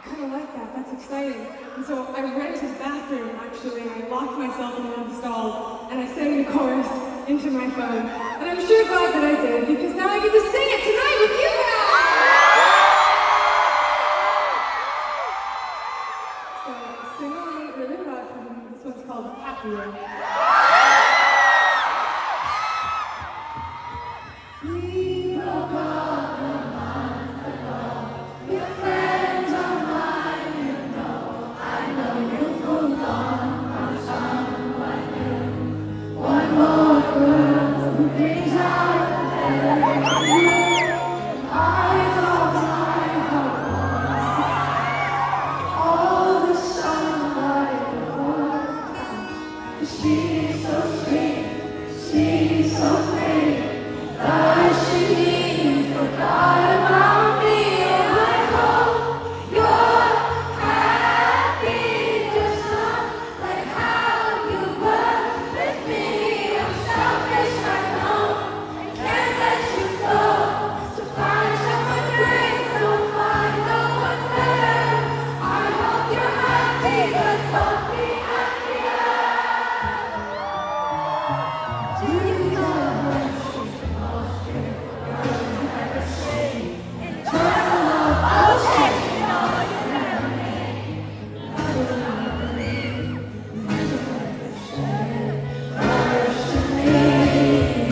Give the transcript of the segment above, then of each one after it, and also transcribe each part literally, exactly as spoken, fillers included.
kind of like that. That's exciting. And so I rented a bathroom, actually, and I locked myself in one of the stalls, and I sang the chorus into my phone. And I'm sure glad that I did, because now I get to sing it tonight with you guys! So sing along really loud for me. This one's called Happier. We broke up a month ago. Your friends are mine, you know. I know you've moved on from someone new. One more girl who brings out the better in you. I thought my heart was all the sunlight was. She's so sweet, she's so pretty. Does she even forgot about me? And I hope you're happy, just not like how you were with me. I'm selfish, I know. I can't let you go. To find someone great, don't find no one better. I hope you're happy, but don't be happier. Do you know what she's the most beautiful girl you ever seen? Eternal love, I'll take it all you never made. Never gonna believe, never gonna say first to me.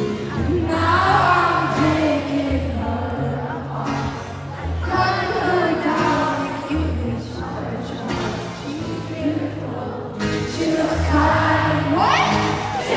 Now I'm taking her apart, cutting her down. You is such a she's beautiful. She looks kind. What? She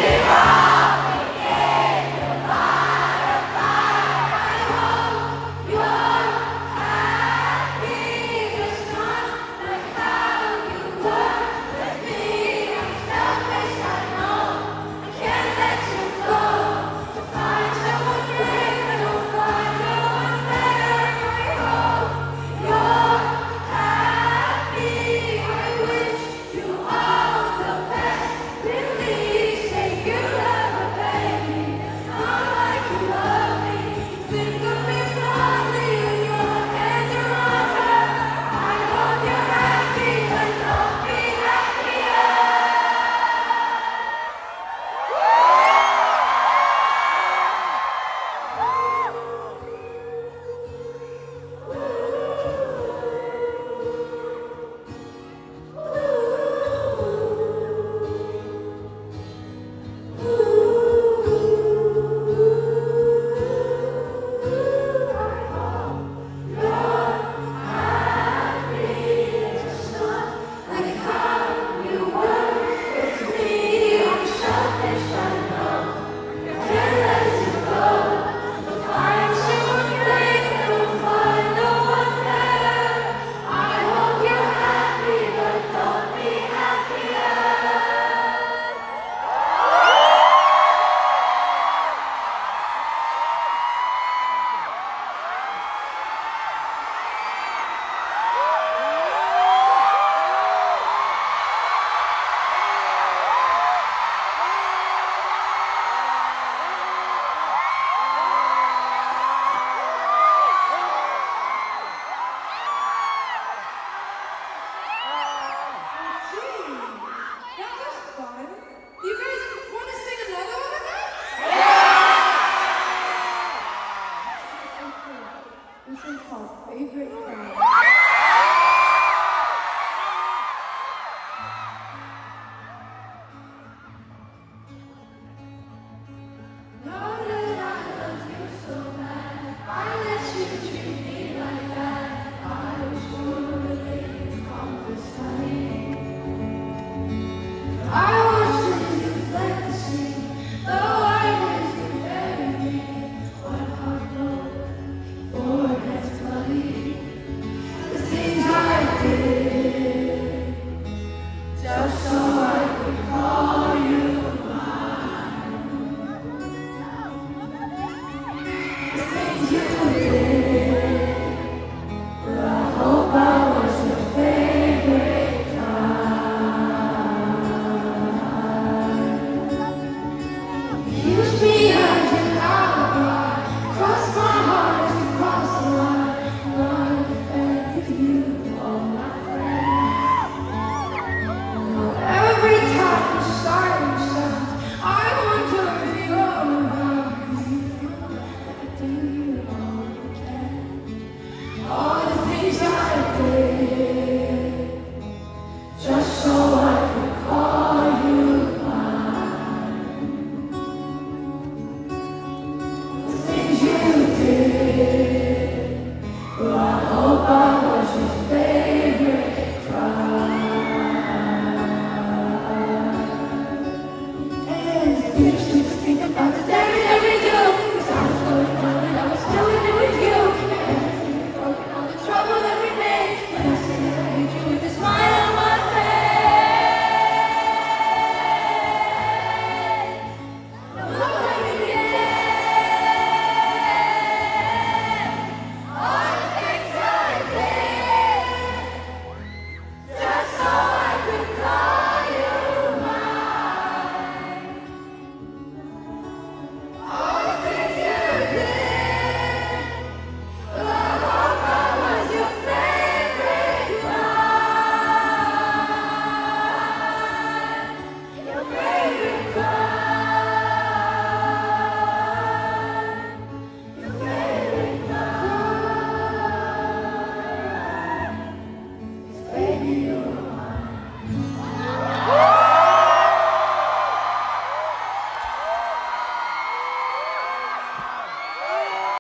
this is called Favorite Crime.